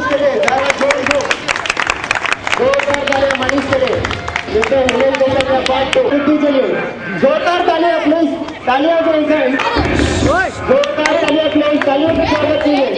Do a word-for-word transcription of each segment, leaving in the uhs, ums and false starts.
मनीष के लिए जोरदार तालियां मनीष के लिए जिसने हिलेल देकर का पार्ट टू चलिए जोरदार तालियां प्लीज तालियों से जोरदार तालियां प्लीज तालियों से स्वागत कीजिए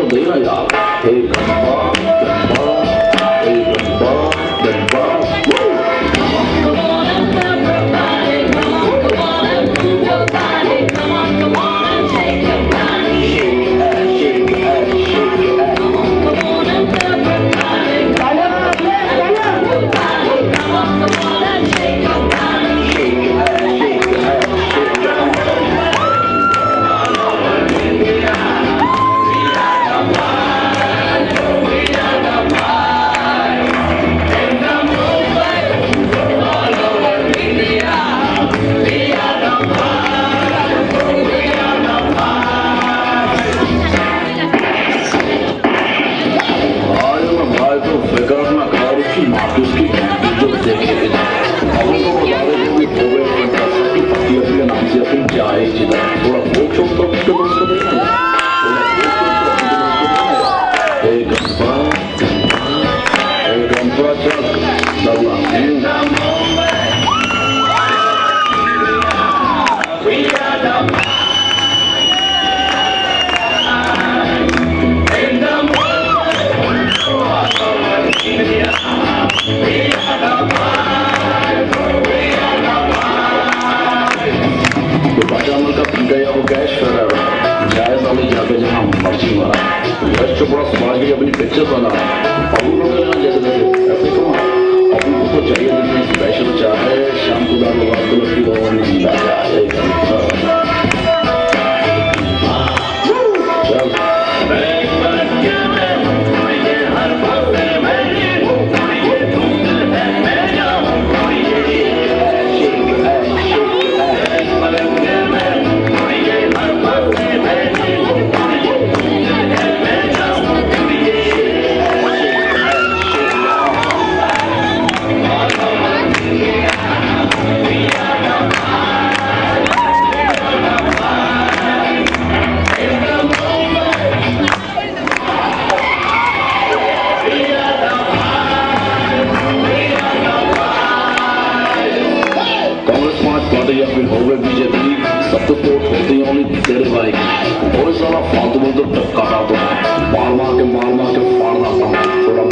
तो देना यार। हे गंबा गंबा हे गंबा गंबा। अपनी पिक्चर बना अबू लोग यहाँ जैसे जैसे ऐसे क्यों अबू को तो चाहिए जिसमें स्पेशल चाहे शाम को दाल बात को लड़की को नींदा जाए। सब तो कोर्ट होती है ओनली तेरे भाई बहुत सारा फालतू में तो टक्का था तो मार मार के मार मार के फाड़ना था थोड़ा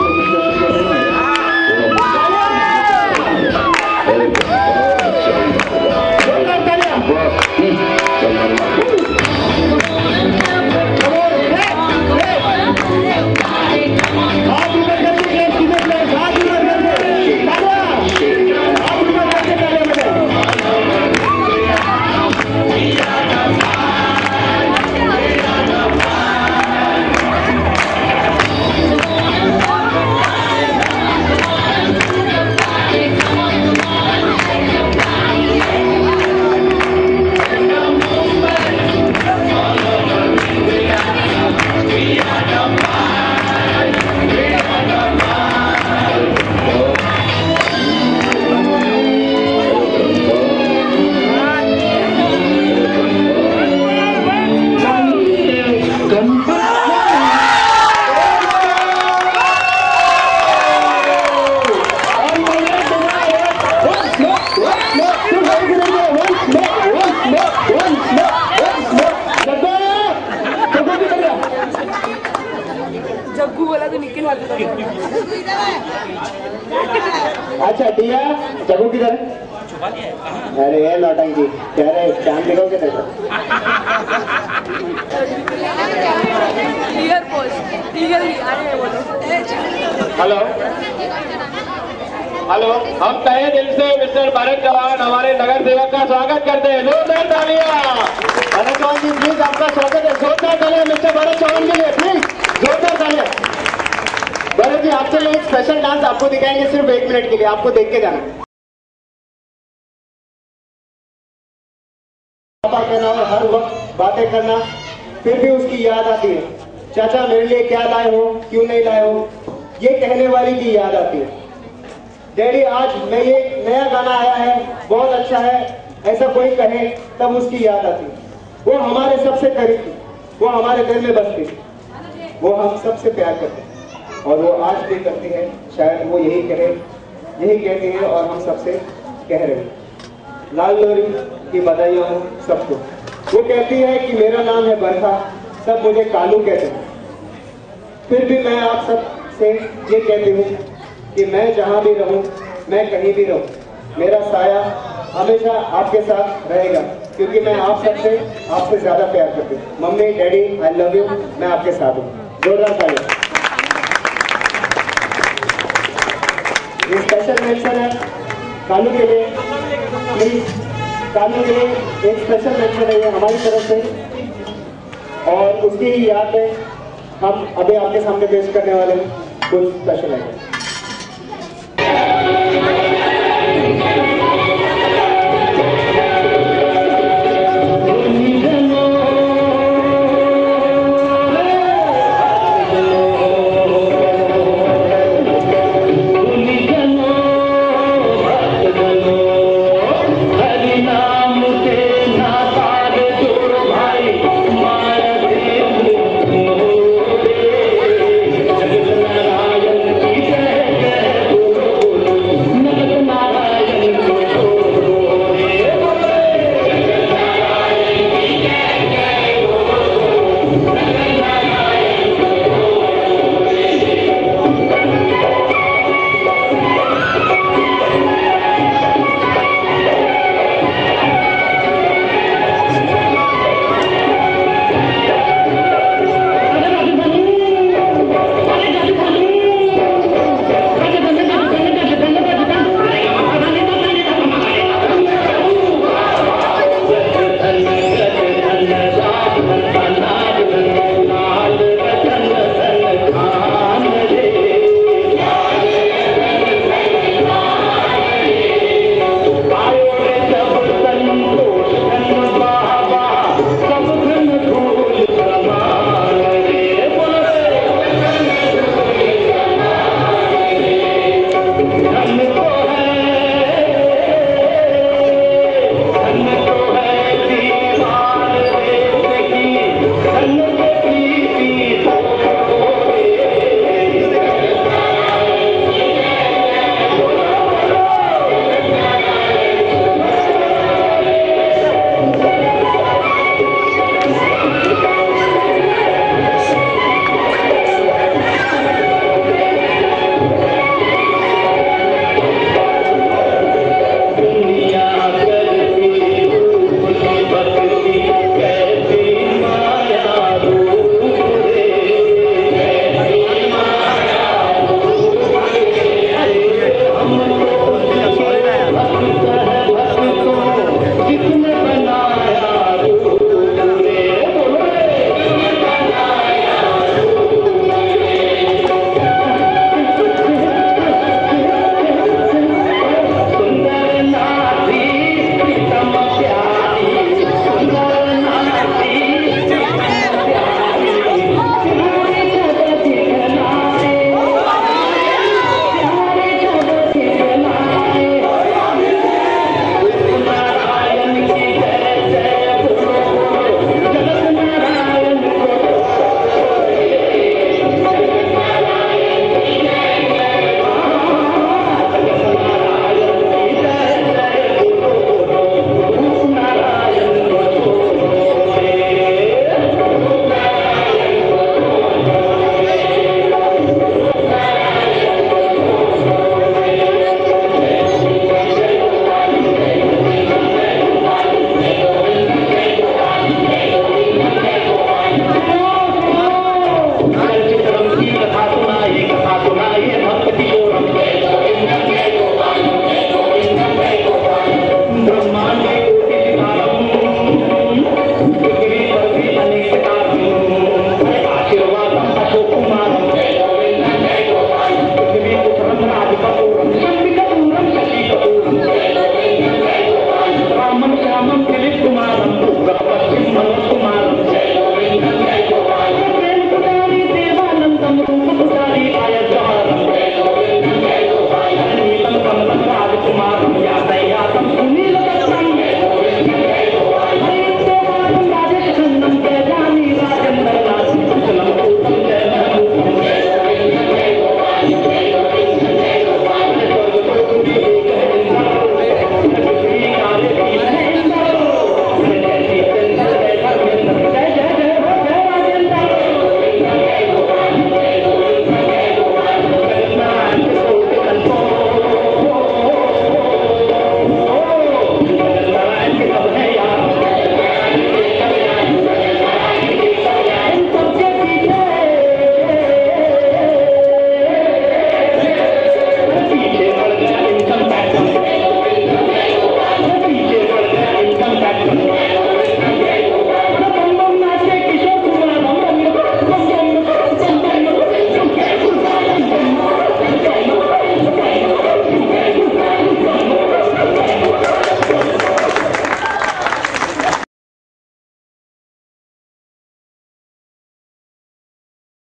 अच्छा दिया जगू किधर है? अरे ये नौटंकी कह रहे चांद दिखाओगे तेरे हेलो हेलो हम तहे दिल से मिस्टर भरत चौहान हमारे नगर सेवक का स्वागत करते हैं। जोरदार तालियां। भरत चौहान जी प्लीज आपका स्वागत है। जोरदार तालियां मिस्टर भरत चौहान के लिए प्लीज जोरदार तालियां। भरत जी आपसे एक स्पेशल डांस आपको दिखाएंगे सिर्फ एक मिनट के लिए, आपको देख के जाना। कहना हर वक्त बातें करना फिर भी उसकी याद आती है, चाचा मेरे लिए क्या लाए हो, क्यों नहीं लाए हो, ये कहने वाली की याद आती है। डैडी आज मैं ये नया गाना आया है बहुत अच्छा है, ऐसा कोई कहे तब उसकी याद आती है। वो हमारे सबसे करीब थी, वो हमारे दिल में बसती थी, वो हम सबसे प्यार करते हैं और वो आज भी करती है। शायद वो यही कहे यही कहती है और हम सबसे कह रहे हैं। लाल लोरी की बधाइयाँ हो सबको। वो कहती है कि मेरा नाम है बरखा, सब मुझे कालू कहते हैं। फिर भी मैं आप सब से ये कहती हूँ कि मैं जहाँ भी रहूँ, मैं कहीं भी रहूँ, मेरा साया हमेशा आपके साथ रहेगा, क्योंकि मैं आप सबसे आपसे ज्यादा प्यार करती हूँ। Mummy daddy I love you, मैं आपके साथ हूँ। जोरदार तालियां। ये स्पेशल मेंशन है कालू के लिए, प्लीज कालू के लिए एक स्पेशल मेंशन है ये हमारी तरफ से, और उसकी ही याद में हम अभी आपके सामने पेश करने वाले हैं कुछ स्पेशल है।